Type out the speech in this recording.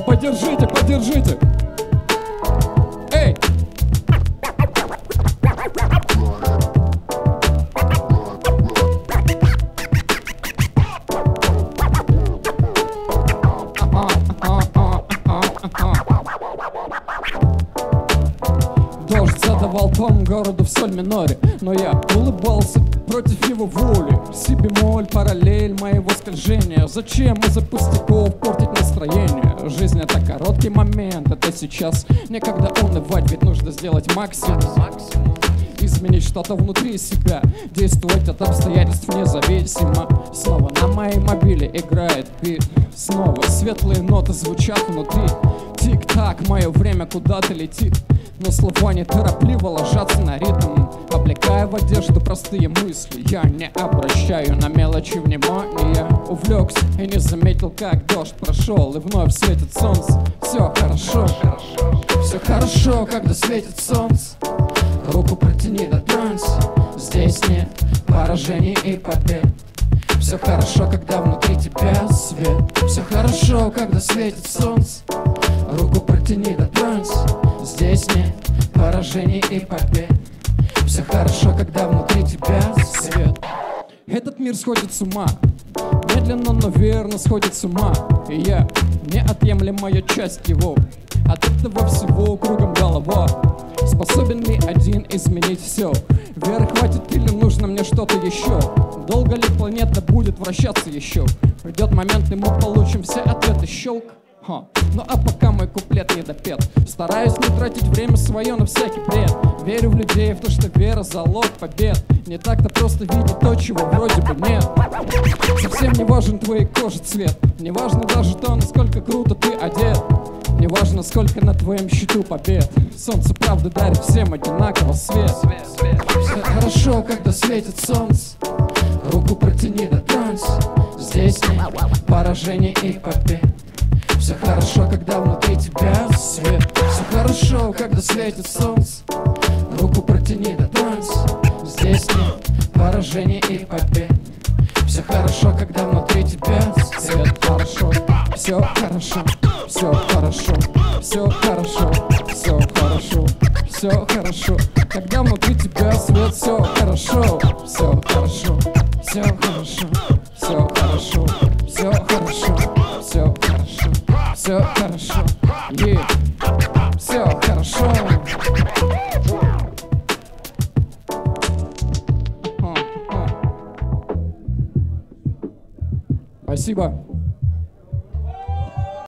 Поддержите, поддержите. Эй! Дождь задавал тон городу в соль миноре, но я улыбался против его воли. Си бемоль, параллель моего скольжения. Зачем из-за пустяков портить настроение? Жизнь — это короткий момент, это сейчас. Некогда унывать, ведь нужно сделать максимум. Изменить что-то внутри себя, действовать от обстоятельств независимо. Снова на моей мобиле играет бит. Снова светлые ноты звучат внутри. Тик-так, мое время куда-то летит, но слова неторопливо ложатся на ритм, облекая в одежду простые мысли. Я не обращаю на мелочи внимания. Увлекся и не заметил, как дождь прошел, и вновь светит солнце. Все хорошо, все хорошо, когда светит солнце. Руку протяни, дотронься, здесь нет поражений и побед. Все хорошо, когда внутри тебя свет. Все хорошо, когда светит солнце. Руку протяни, дотронься, здесь нет поражений и побед. Все хорошо, когда внутри тебя свет. Этот мир сходит с ума, медленно, но верно сходит с ума. И я неотъемлемая часть его. От этого всего кругом голова. Способен ли один изменить все? Веры хватит или нужно мне что-то еще? Долго ли планета будет вращаться еще? Придет момент, и мы получим все ответы. Щелк. Ну а пока мой куплет не допет, стараюсь не тратить время свое на всякий бред. Верю в людей, в то, что вера — залог побед. Не так-то просто видеть то, чего вроде бы нет. Совсем не важен твоей кожи цвет, не важно даже то, насколько круто ты одет. Не важно, сколько на твоем счету побед. Солнце правда дарит всем одинаково свет. Все хорошо, когда светит солнце. Руку протяни, дотронься, здесь нет поражений и побед. Все хорошо, когда внутри тебя свет. Все хорошо, когда светит солнце. Руку протяни, дотронься, здесь нет поражений и побед. Все хорошо, когда внутри тебя свет. Хорошо, все хорошо, все хорошо, все хорошо, все хорошо, все хорошо. Когда внутри тебя свет, все хорошо, все хорошо, все хорошо, все хорошо, все хорошо, все хорошо, все хорошо, все хорошо. Спасибо.